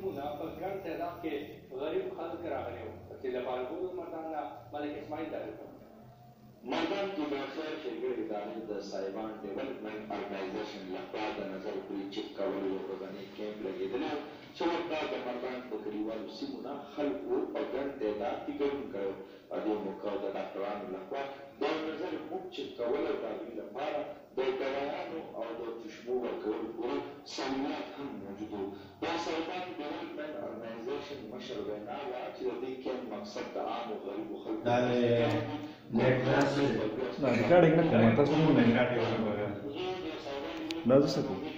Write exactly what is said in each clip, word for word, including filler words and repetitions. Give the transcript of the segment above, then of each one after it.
سیمونه په ګران تعداد کې غریب خلک راغلي وو چې له بالګونو مردان نه ملک اسماعیل ته مردان کې د خیر ښېګړې ادارې د سایبان ډیولپمنټ ارګنایزیشن لخوا د نظر پرې چک کولو یو ورځنی کیمپ لګېدلی و چې ورته د مردان په کلیوالو سیمو نه خلکو په ګڼ تعداد کې ګډون کړی و. په دې موقع د ډاکټرانو لخوا د نظر موږ چک کول او د هغوی لپاره د دوایانو او د چشمو ورکولو پورې سهولات هم موجود و. د سایبان ډیولپمنټ ارګنایزیشن مشر وینا وه چې د دې کیمپ مقصد د عامو غریبو خلکو No, recording na como estás como un engaño. No, eso se puede.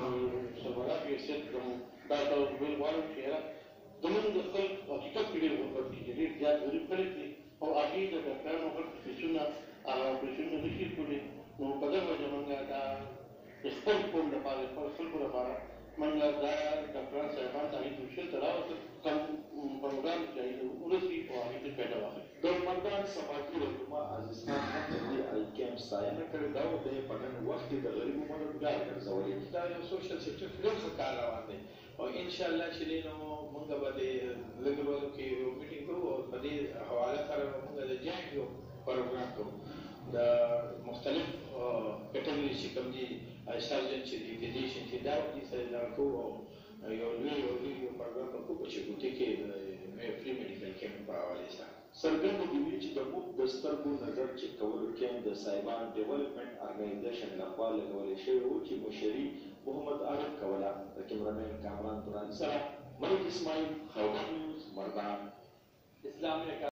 منګه دا ډاکټر صاحبان ته هیڅ مشکل تراوه کوم پروګرام چې ورسې او هغه ته پیدا واخلي د مردان صفاکي رهنما عزیزخان هم د دې آی کیمپ ستاینه کړې ده او د یې په نن وخت کې د غریبو مددګار ګرځولې. دا یو سوشل سیکټر کې ډېر ښه کار روان دی او انشاءالله چې دی نو موږ به د لږ ورځو کې یو میټینګ کوو او په دې حواله سره به موږ د جاینټ یو پروګرام کوو د مختلف کټګوري چې کوم دي سرجن چې دي فزیشن چې دا دي سره لارښو او یو لوی یو لوی یو پروګرام به کوو چې ګوتې کې فری میډیکل کیمپ په حوالې سره څرګنده دي وي چې د موږ د سترګو نظر چک کولو کیمپ د سایبان ډیولپمنټ ارګنایزیشن لخوا لګولی شوی و چې مشري محمد عارف کوله. د کیمرامین کامران توراني سره ملک اسماعیل، خیبر نیوز، مردان. اسلامي